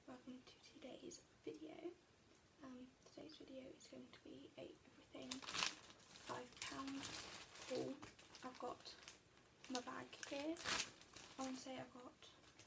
welcome to today's video. Today's video is going to be a everything £5 haul. I've got my bag here. I want to say I've got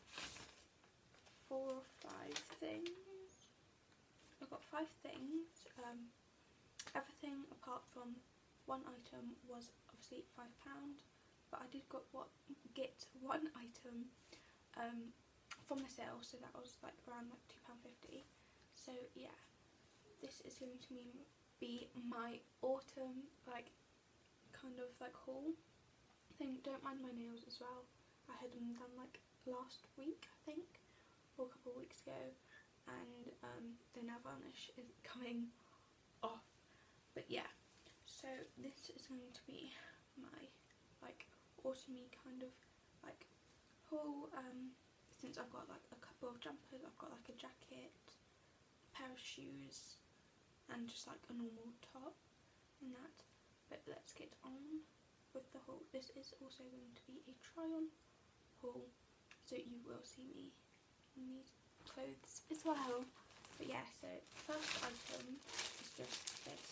4 or 5 things. I've got 5 things. Everything apart from one item was obviously £5, but I did get one item from the sale, so that was like around like £2.50. So yeah, this is going to be my autumn like kind of like haul thing. Don't mind my nails as well. I had them done like last week, I think, or a couple of weeks ago, and the nail varnish is coming off. But yeah, so this is going to be my like autumny kind of like haul. Since I've got like a couple of jumpers, I've got like a jacket, a pair of shoes, and just like a normal top and that. But let's get on with the haul. This is also going to be a try on haul, so you will see me in these clothes as well. But yeah, so first item is just this.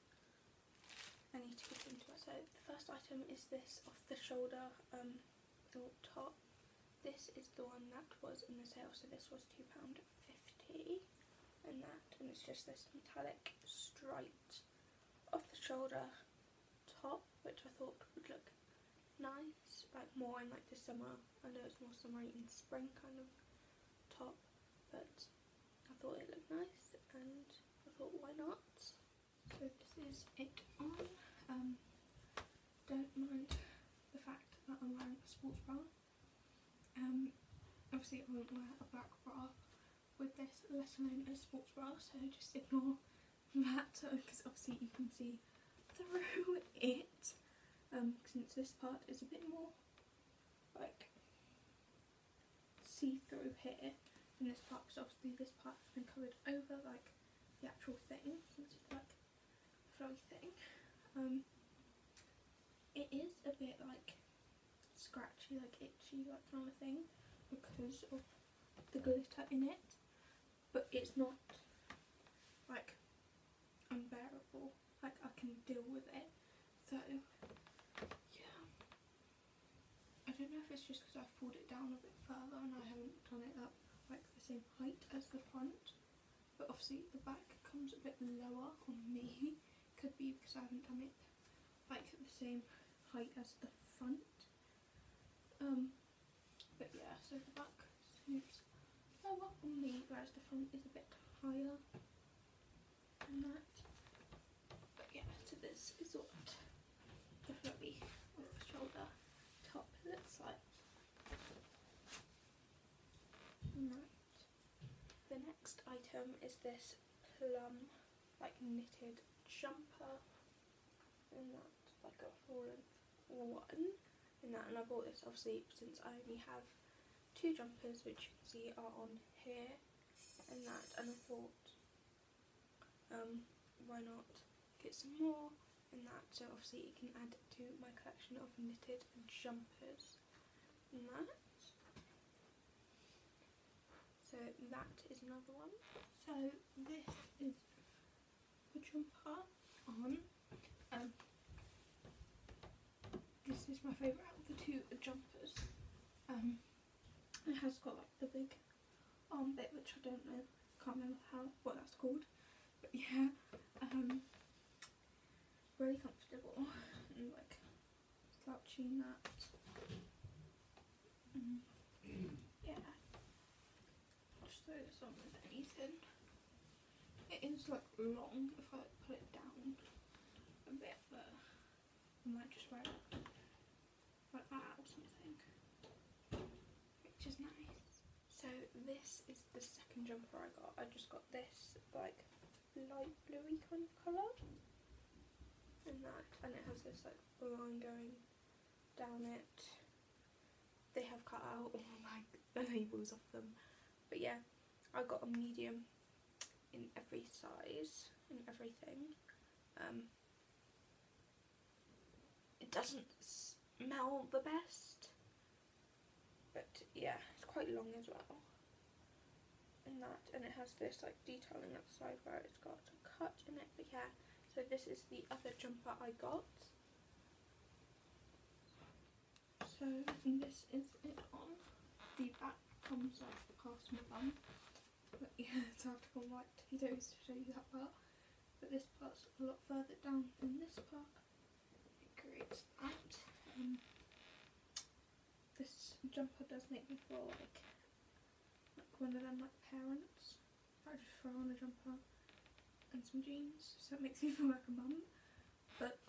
I need to get into it. So the first item is this off the shoulder little top. This is the one that was in the sale, so this was £2.50 and that, and it's just this metallic striped off the shoulder top, which I thought would look nice, like more in like the summer. I know it's more summery in spring kind of top, but I thought it looked nice and I thought why not. So this is it on. Don't mind the fact that I'm wearing a sports bra. Obviously I won't wear a black bra with this, let alone a sports bra, so just ignore that, because obviously you can see through it, since this part is a bit more like see-through here in this part, because obviously this part has been covered over like the actual thing, since it's like a flowy thing. It is a bit like scratchy, like itchy, like kind of thing, because of the glitter in it, but it's not like unbearable, like I can deal with it. So yeah, I don't know if it's just because I've pulled it down a bit further and I haven't done it up like the same height as the front, but obviously the back comes a bit lower on me. Could be because I haven't done it like the same height as the front. But yeah, so the back seems lower on me, whereas the front is a bit higher than that. But yeah, so this is what the flowy off the shoulder top looks like. Right. The next item is this plum like knitted jumper, and that's like a full-length one in that, and I bought this obviously since I only have 2 jumpers, which you can see are on here and that, and I thought why not get some more in that, so obviously it can add to my collection of knitted jumpers and that. So that is another one. So this is the jumper on. This is my favourite out of the 2 jumpers. It has got like the big arm bit, which I don't know, can't remember what that's called, but yeah, really comfortable and like slouchy in that. Yeah, just throw this on with anything. It is like long if I put it down a bit, but I might just wear it like that or something, which is nice. So this is the second jumper I got. I just got this like light bluey kind of colour and that, and it has this like line going down it. They have cut out all like the labels of them, but yeah, I got a medium in every size and everything. It doesn't smell the best, but yeah, it's quite long as well, and that, and it has this like detailing at the side where it's got a cut in it. But yeah, so this is the other jumper I got. So this is it on. The back comes like past my bum, but yeah, it's hard to film like videos to show you that part. But this part's a lot further down than this part. It creates that. This jumper does make me feel like one of them like parents that just throw on a jumper and some jeans, so it makes me feel like a mum. But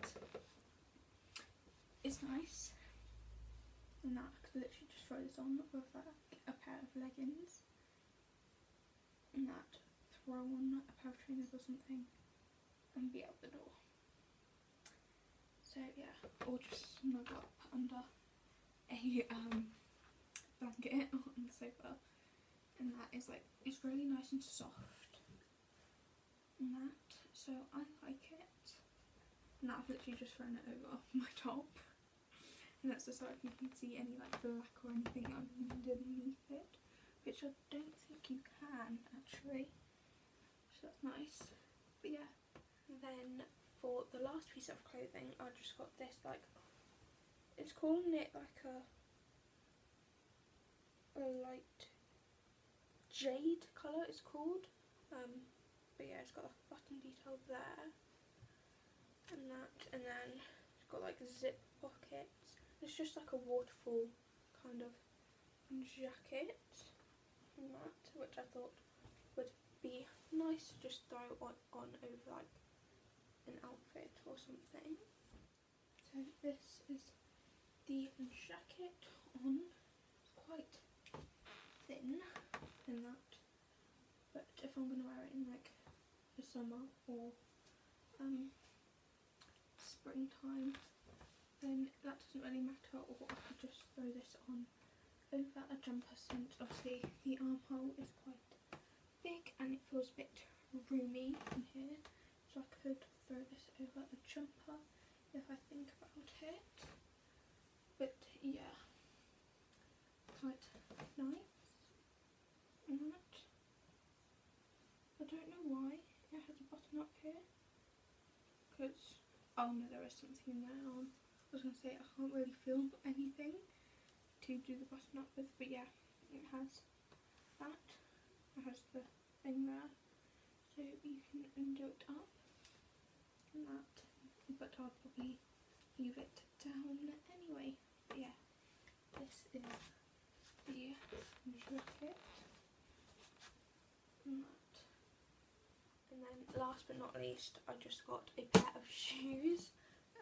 it's nice, and that I could literally just throw this on with like a pair of leggings, and that throw on a pair of trainers or something and be out the door. So yeah, or just snuggle up under a blanket on the sofa, and that is like, it's really nice and soft and that, so I like it. And I've literally just thrown it over my top, and that's just so if you can see any like black or anything underneath it, which I don't think you can actually, so that's nice. But yeah, then for the last piece of clothing I just got this, like, it's calling it like a light jade colour it's called, but yeah, it's got like a button detail there and that, and then it's got like zip pockets. It's just like a waterfall kind of jacket and that, which I thought would be nice to just throw on over like an outfit or something. So this is the jacket on. It's quite thin in that, but if I'm going to wear it in like the summer or springtime, then that doesn't really matter, or I could just throw this on over a jumper, since obviously the armhole is quite big and it feels a bit roomy in here, so I could throw this over a jumper if I think about it. But yeah, quite nice. And that, I don't know why it has a button up here, because, oh no, there is something in there. I was going to say I can't really film anything to do the button up with, but yeah, it has that. It has the thing there, so you can undo it up and that, but I'll probably leave it down anyway. But yeah, this is the jacket and that. And then last but not least, I just got a pair of shoes.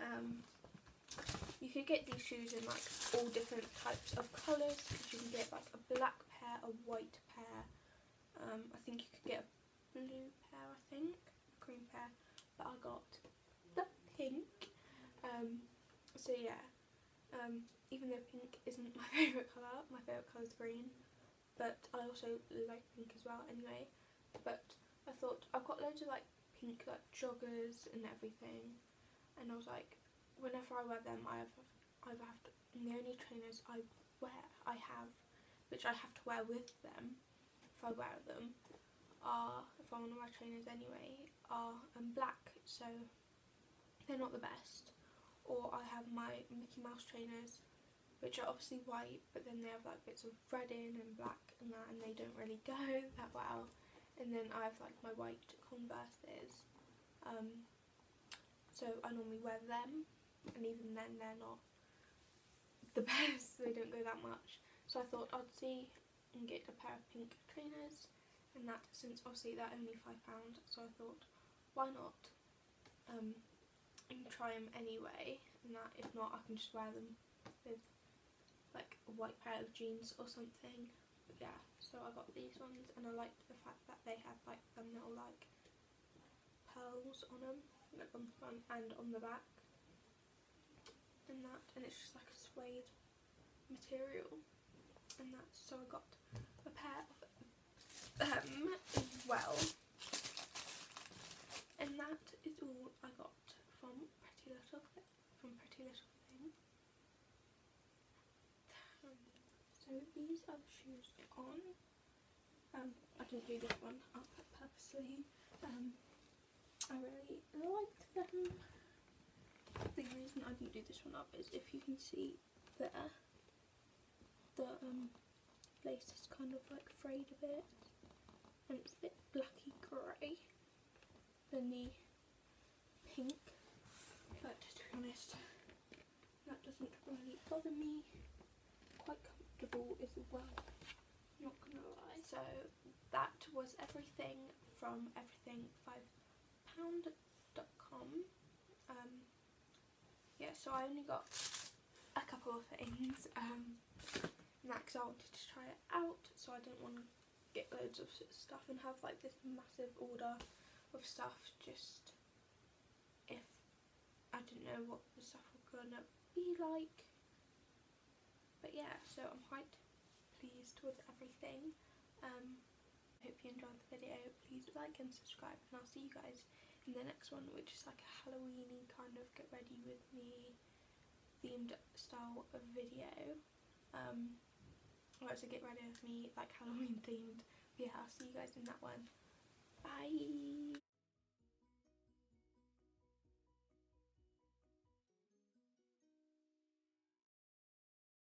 You could get these shoes in like all different types of colours, because you can get like a black pair, a white pair, I think you could get a blue pair, I think, a cream pair, but I got the pink. So yeah, even though pink isn't my favourite colour is green, but I also like pink as well anyway. But I thought, I've got loads of like pink like joggers and everything, and I was like, whenever I wear them, I either have to, and the only trainers I have, which I have to wear with them if I wear them, are, if I want to wear trainers anyway, are black, so they're not the best. Or I have my Mickey Mouse trainers, which are obviously white, but then they have like bits of red in and black and that, and they don't really go that well. And then I have like my white Converses, so I normally wear them, and even then they're not the best, they don't go that much. So I thought I'd see and get a pair of pink trainers, and that, since obviously they're only £5, so I thought, why not, and try them anyway, and that, if not, I can just wear them with like a white pair of jeans or something. But yeah, so I got these ones, and I liked the fact that they had like them little like pearls on them, like on the front and on the back, and that, and it's just like a suede material, and that, so I got a pair of them as well. And that is all I got from Pretty Little Thing. So these are the shoes on. I didn't do this one up purposely. I really liked them. The reason I didn't do this one up is if you can see there, the lace is kind of like frayed a bit and it's a bit blacky grey than the pink, but to be honest that doesn't really bother me. Quite comfortable as well, not gonna lie. So that was everything from everything5pound.com. Yeah, so I only got a couple of things, and that because I wanted to try it out, so I didn't want to get loads of stuff and have like this massive order of stuff just if I didn't know what the stuff was gonna be like. But yeah, so I'm quite pleased with everything. Hope you enjoyed the video. Please like and subscribe, and I'll see you guys in the next one, which is like a Halloweeny kind of get ready with me themed style of video. Or it's a get ready with me like Halloween themed. But yeah, I'll see you guys in that one. Bye.